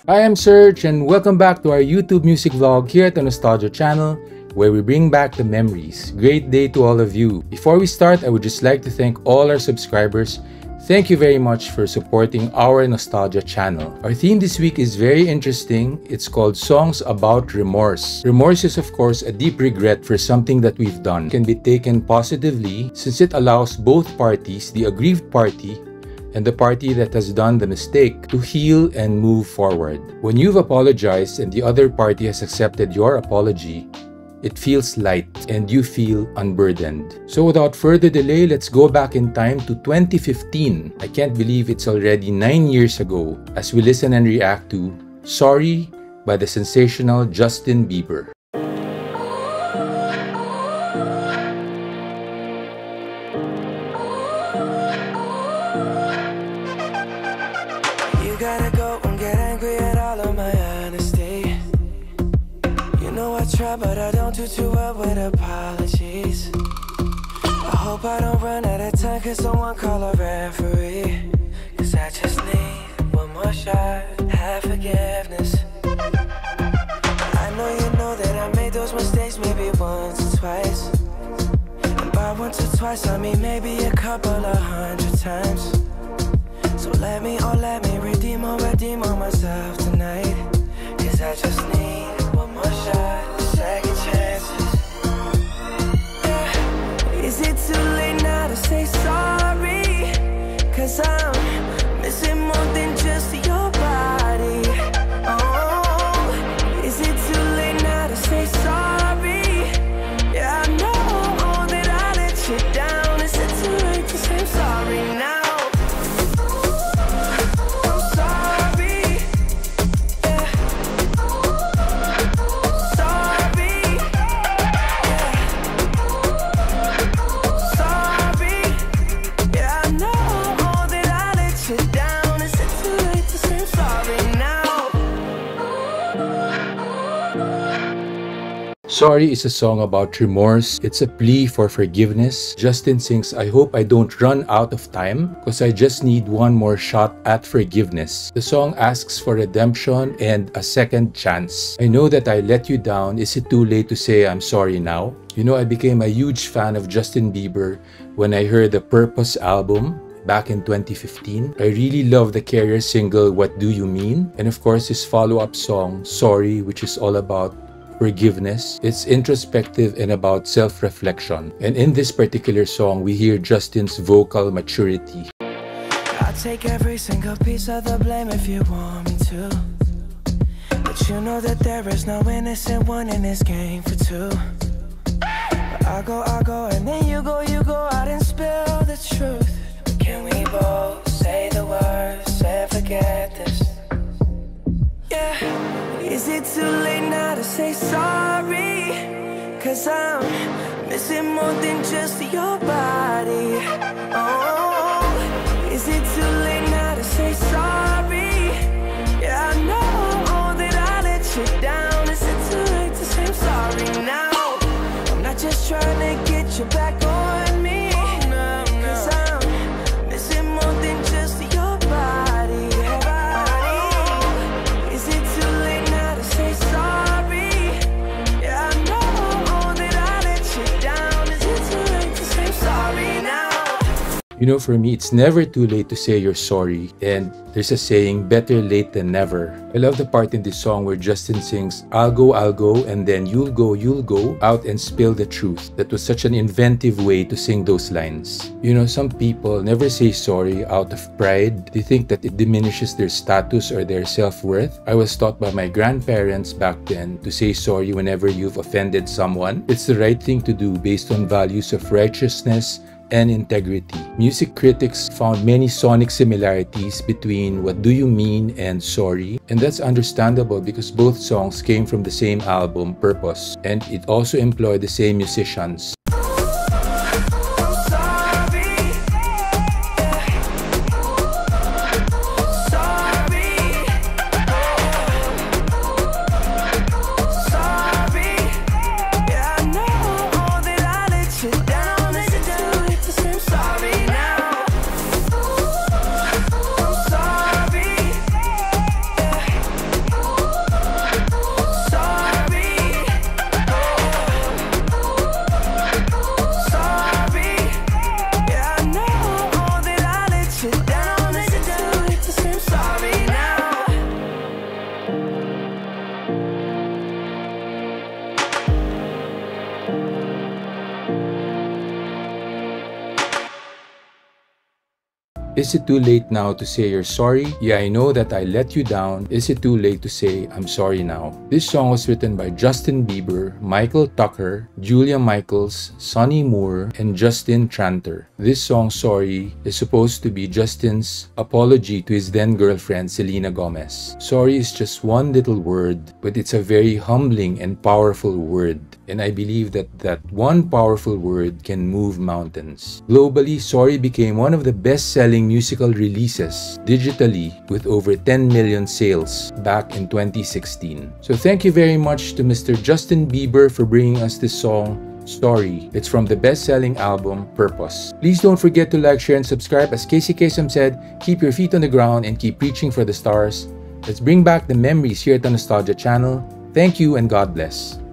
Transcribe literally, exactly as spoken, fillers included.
Hi, I'm Serge and welcome back to our YouTube music vlog here at the Nostalgia channel, where we bring back the memories. Great day to all of you. Before we start, I would just like to thank all our subscribers. Thank you very much for supporting our Nostalgia channel. Our theme this week is very interesting. It's called Songs About Remorse. Remorse is of course a deep regret for something that we've done. It can be taken positively since it allows both parties, the aggrieved party and the party that has done the mistake, to heal and move forward. When you've apologized and the other party has accepted your apology, it feels light and you feel unburdened. So without further delay, let's go back in time to twenty fifteen. I can't believe it's already nine years ago as we listen and react to Sorry by the sensational Justin Bieber. Gotta go and get angry at all of my honesty. You know I try, but I don't do too well with apologies. I hope I don't run out of time, cause someone call a referee. Cause I just need one more shot, have forgiveness. I know you know that I made those mistakes maybe once or twice. And by once or twice I mean maybe a couple of hundred times. So let me, oh let me redeem or redeem on myself tonight. Cause I just need one more shot, second chances. Yeah. Is it too late now to say sorry? Cause I'm missing more than just your body. Oh, is it too late now to say sorry? Yeah, I know that I let you down. Is it too late to say sorry now? Sorry is a song about remorse. It's a plea for forgiveness. Justin sings, I hope I don't run out of time because I just need one more shot at forgiveness. The song asks for redemption and a second chance. I know that I let you down. Is it too late to say I'm sorry now? You know, I became a huge fan of Justin Bieber when I heard the Purpose album back in twenty fifteen. I really love the Carrier single, What Do You Mean? And of course his follow-up song, Sorry, which is all about forgiveness. It's introspective and about self-reflection. And in this particular song, we hear Justin's vocal maturity. I'll take every single piece of the blame if you want me to. But you know that there is no innocent one in this game for two. But I go, I go, and then you go, you go out and spill the truth. But can we both say the words and forget this? Yeah. Is it too late now to say sorry? Cause I'm missing more than just your body. Oh, is it too late now to say sorry? Yeah, I know that I let you down. Is it too late to say I'm sorry now? I'm not just trying to get you back on me. Cause I'm missing more than just your body. You know, for me, it's never too late to say you're sorry. And there's a saying, better late than never. I love the part in this song where Justin sings, I'll go, I'll go, and then you'll go, you'll go out and spill the truth. That was such an inventive way to sing those lines. You know, some people never say sorry out of pride. They think that it diminishes their status or their self-worth. I was taught by my grandparents back then to say sorry whenever you've offended someone. It's the right thing to do based on values of righteousness and integrity. Music critics found many sonic similarities between What Do You Mean and Sorry, and that's understandable because both songs came from the same album, Purpose, and it also employed the same musicians. Is it too late now to say you're sorry? Yeah, I know that I let you down. Is it too late to say I'm sorry now? This song was written by Justin Bieber, Michael Tucker, Julia Michaels, Sonny Moore, and Justin Tranter. This song, Sorry, is supposed to be Justin's apology to his then-girlfriend Selena Gomez. Sorry is just one little word, but it's a very humbling and powerful word. And I believe that that one powerful word can move mountains. Globally, Sorry became one of the best-selling musical releases digitally with over ten million sales back in twenty sixteen. So thank you very much to Mister Justin Bieber for bringing us this song, Sorry. It's from the best-selling album, Purpose. Please don't forget to like, share, and subscribe. As Casey Kasem said, keep your feet on the ground and keep reaching for the stars. Let's bring back the memories here at the Nostalgia channel. Thank you and God bless.